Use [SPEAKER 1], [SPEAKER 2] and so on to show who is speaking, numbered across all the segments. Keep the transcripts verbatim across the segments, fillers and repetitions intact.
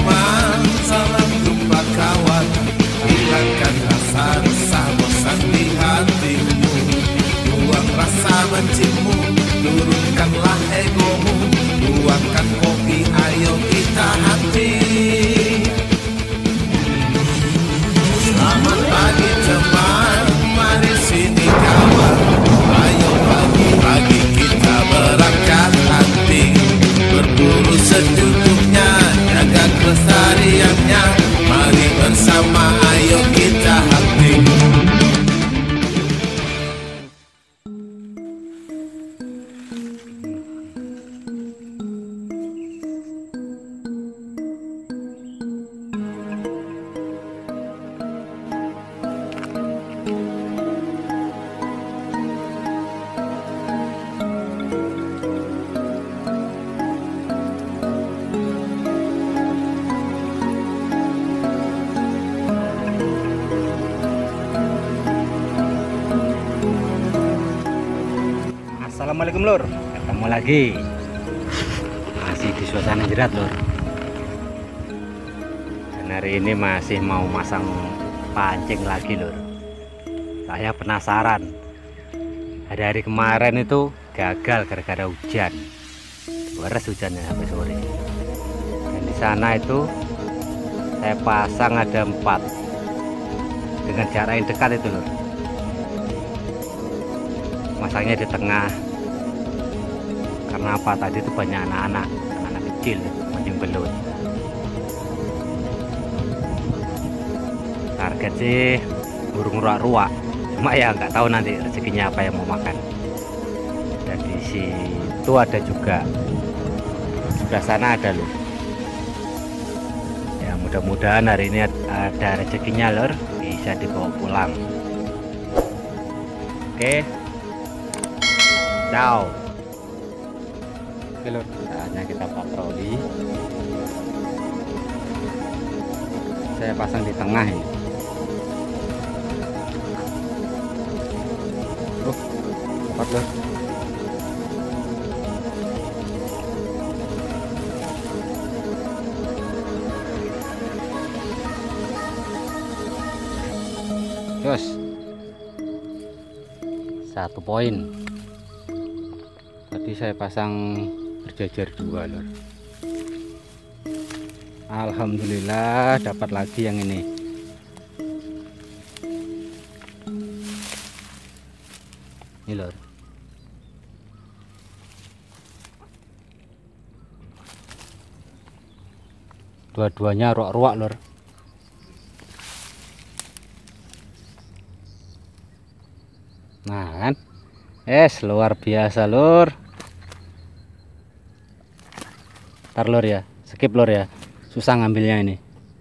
[SPEAKER 1] teman, salam jumpa kawan. Hilangkan rasa resah bosan di hatimu, buang rasa bencimu, turunkanlah egomu, tuangkan kopi, ayo kita hati. Selamat pagi teman, mari sini kawan, ayo pagi-pagi kita berangkat hati, berburu secukupnya, jaga kelestariannya, mari bersama ayo kita hati.
[SPEAKER 2] Assalamualaikum lur, ketemu lagi masih di suasana jerat lur. Dan hari ini masih mau masang pancing lagi lur. Saya penasaran, hari-hari kemarin itu gagal gara-gara hujan, beres hujannya sampai sore. Dan di sana itu saya pasang ada empat dengan jarak yang dekat itu lur. Masangnya di tengah. Karena apa, tadi itu banyak anak-anak anak-anak kecil mancing belut. Target sih burung ruak-ruak, cuma ya nggak tahu nanti rezekinya apa yang mau makan. Dan di situ ada juga, sebelah sana ada lur. Ya mudah-mudahan hari ini ada rezekinya lur, bisa dibawa pulang. Oke, ciao. Oke lur, saatnya kita patroli. Saya pasang di tengah ini. Oh, tepat lur. Jos, satu poin. Tadi saya pasang berjajar dua lor. Alhamdulillah dapat lagi yang ini. Ini lor. Dua-duanya ruak-ruak lor. Nah kan, es luar biasa lor. Ntar lor ya, skip lor ya, susah ngambilnya ini.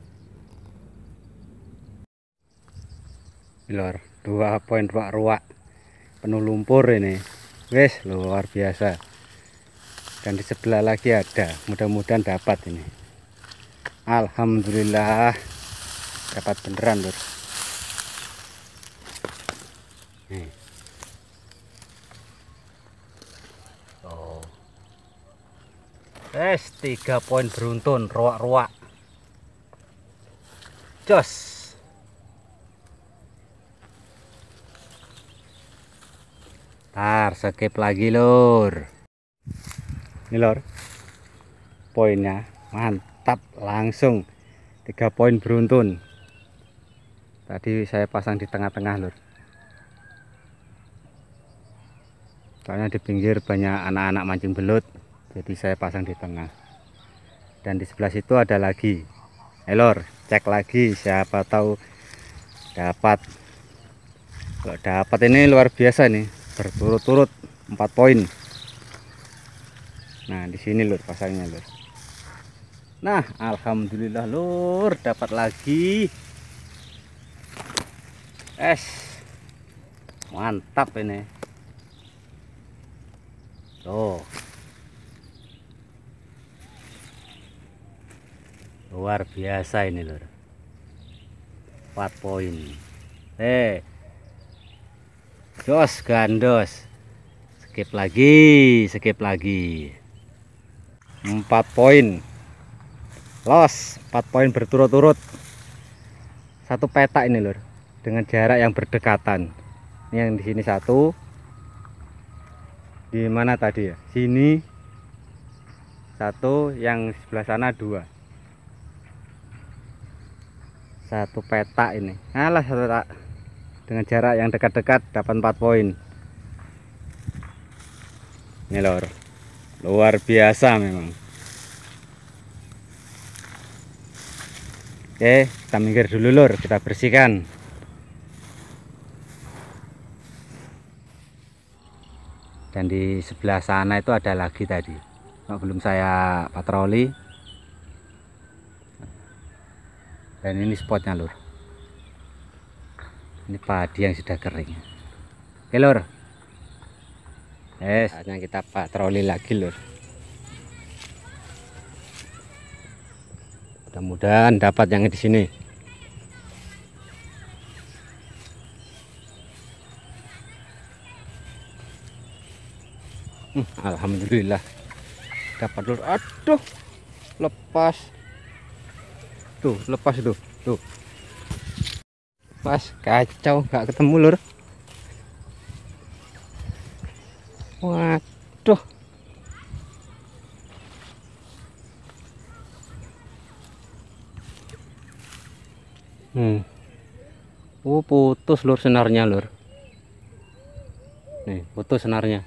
[SPEAKER 2] Ini lor, dua poin ruak-ruak penuh lumpur ini, wes luar biasa. Dan di sebelah lagi ada, mudah-mudahan dapat ini. Alhamdulillah dapat beneran lor. Nih. Oh. Es tiga poin beruntun ruak-ruak. Jos. Tar skip lagi lur. Ini lur. Poinnya mantap langsung. Tiga poin beruntun. Tadi saya pasang di tengah-tengah lur. Soalnya di pinggir banyak anak-anak mancing belut. Jadi saya pasang di tengah. Dan di sebelah situ ada lagi. Elor, cek lagi siapa tahu dapat. Kalau dapat ini luar biasa nih, berturut-turut empat poin. Nah, di sini lur pasangnya lur. Nah, alhamdulillah lur dapat lagi. Es. Mantap ini. Tuh. Luar biasa ini lur, empat poin. Eh, jos gandos, skip lagi, skip lagi, empat poin. Los empat poin berturut-turut. Satu petak ini lur, dengan jarak yang berdekatan. Ini yang di sini satu. Di mana tadi ya? Sini satu, yang sebelah sana dua. Satu petak ini. Alah, satu petak. Dengan jarak yang dekat-dekat dapat empat poin. Ini lur, luar biasa memang. Oke, kita minggir dulu lur, kita bersihkan. Dan di sebelah sana itu ada lagi tadi, belum saya patroli. Dan ini spotnya lur, ini padi yang sudah kering. Oke lur, eh saatnya kita patroli lagi lur. Mudah-mudahan dapat yang di sini. Hmm, alhamdulillah dapat lur. Aduh, lepas. Tuh, lepas itu. Tuh. Pas kacau, nggak ketemu lur. Waduh. Hmm. Oh, putus lur senarnya lur. Nih, putus senarnya.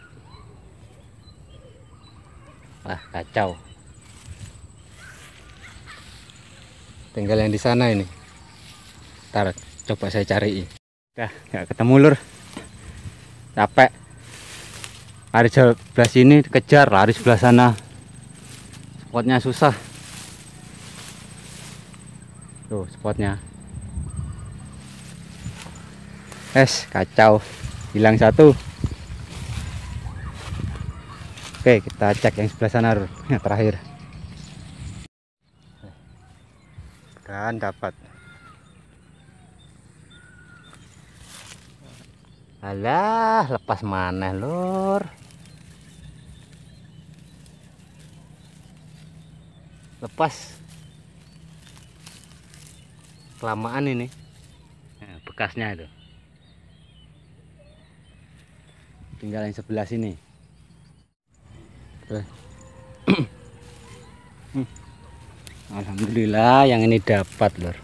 [SPEAKER 2] Wah, kacau. Tinggal yang di sana ini. Ntar coba saya cari. Dah, nggak ketemu lur. Capek. Lari sebelah sini kejar, lari sebelah sana. Spotnya susah. Tuh spotnya. Es kacau, hilang satu. Oke, kita cek yang sebelah sana lur. Yang terakhir. Dan dapat. Alah, lepas mana lur? Lepas. Kelamaan ini. Nah, bekasnya itu. Tinggal yang sebelah sini. Alhamdulillah yang ini dapat lur.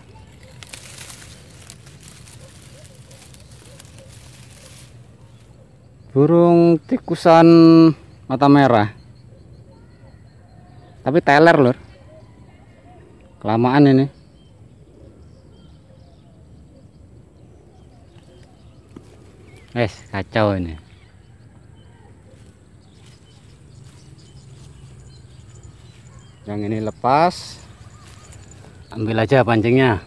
[SPEAKER 2] Burung tikusan mata merah. Tapi teler lur. Kelamaan ini. Wes, kacau ini. Yang ini lepas. Ambil aja pancingnya.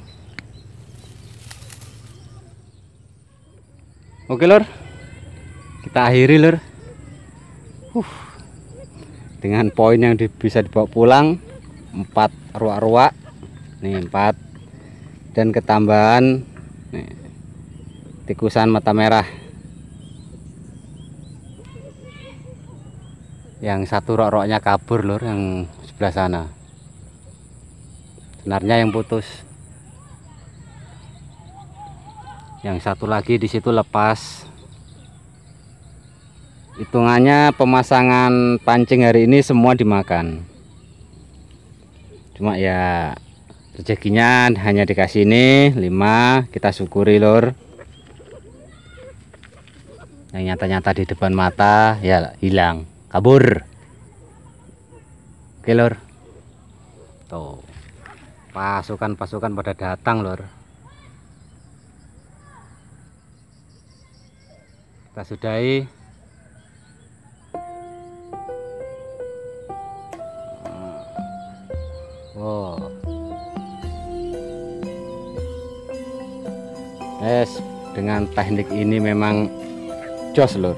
[SPEAKER 2] Oke lur, kita akhiri lur. Uh, dengan poin yang di, bisa dibawa pulang empat ruak-ruak. Nih empat. Dan ketambahan nih, tikusan mata merah. Yang satu rok-roknya kabur lur, yang sebelah sana. Senarnya yang putus. Yang satu lagi di situ lepas. Hitungannya pemasangan pancing hari ini semua dimakan. Cuma ya rezekinya hanya dikasih ini lima, kita syukuri lur. Yang nyata-nyata di depan mata ya hilang, kabur. Oke lur. Tuh. Pasukan-pasukan pada datang lur. Kita sudahi. Wow. Yes, dengan teknik ini memang jos lur.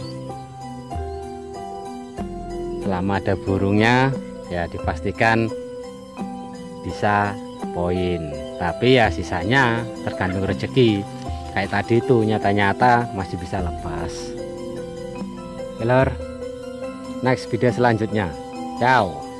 [SPEAKER 2] Selama ada burungnya ya dipastikan bisa poin, tapi ya sisanya tergantung rezeki. Kayak tadi itu nyata-nyata masih bisa lepas. Oke lur, next video selanjutnya. Ciao.